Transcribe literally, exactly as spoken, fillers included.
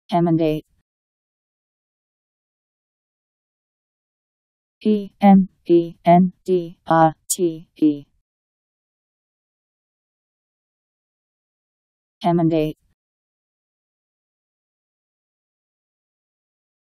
Emendate. E M E N D A T E. Emendate.